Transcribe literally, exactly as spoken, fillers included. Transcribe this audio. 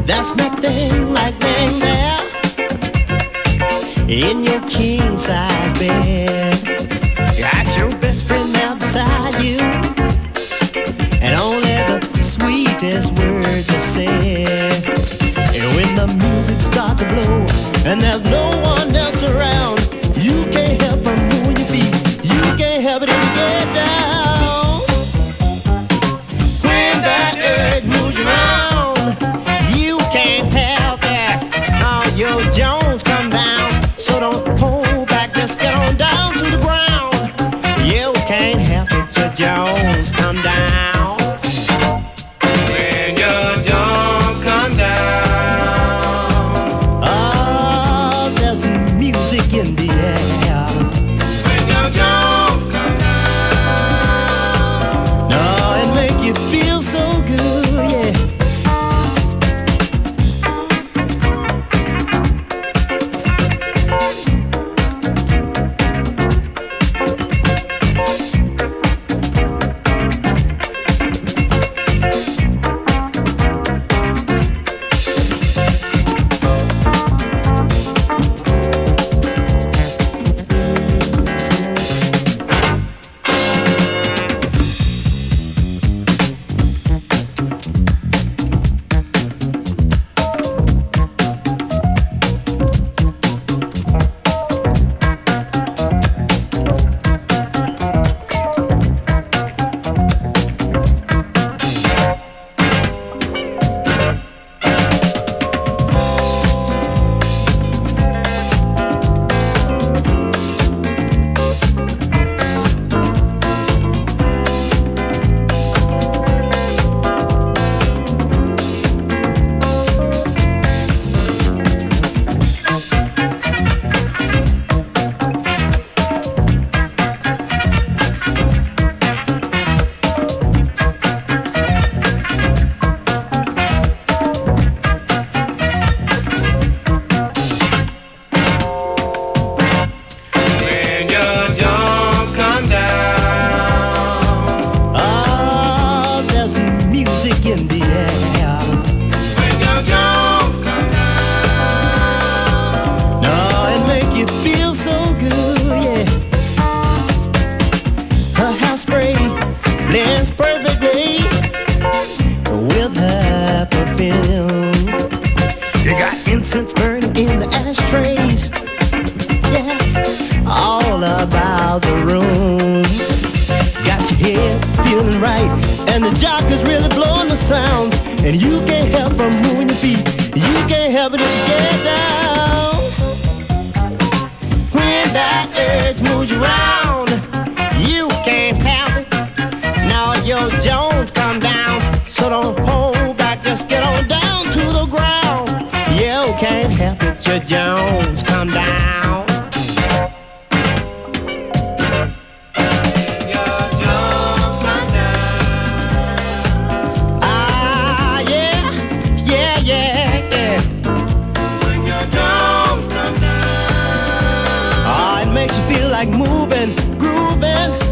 There's nothing like laying there in your king-size bed. Got your best friend there beside you, and only the sweetest words are said. And when the music starts to blow and there's no one else around, you can't help from moving your feet. You can't help it if you get down. When that urge moves you around, you can't help it. Oh, your Jones come down, so don't hold back, just get on down to the ground. You can't help it, your Jones come down. When your Jones come down, oh, there's music in the air. when your Jones come down, No, it make you feel so good, yeah. when your Jones come down, Oh, there's music in the air. when your Jones come down, No, it make you feel so good, yeah. Her house spray blends perfectly with her perfume. You got incense burning in the ashtrays, yeah, all about the room. Got your head feeling right, and the jockey's really blowing the sound. And you can't help from moving your feet. You can't help it if you get down. When that urge moves you around, you can't help it. Now your Jones come down, so don't hold back, just get on down to the ground. You can't help it, your Jones come down. when your Jones come down, Ah, yeah, yeah, yeah, yeah. when your Jones come down, Oh, it makes you feel like moving, grooving.